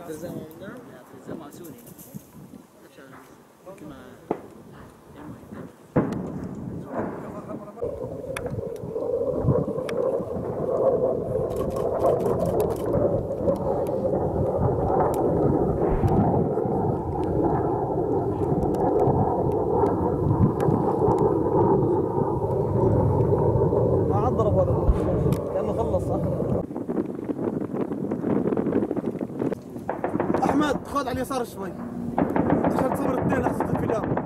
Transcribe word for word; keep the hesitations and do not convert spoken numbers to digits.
التزامهم نعم. التزام سوري. كما ما عاد ضرب هذا لانه خلص اخر. احمد خذ على اليسار شوي عشان تصور اثنين احسن في الفيديو.